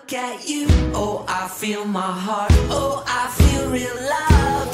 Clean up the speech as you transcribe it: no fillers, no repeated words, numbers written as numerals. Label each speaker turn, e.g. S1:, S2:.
S1: look at you. Oh, I feel my heart. Oh, I feel real love.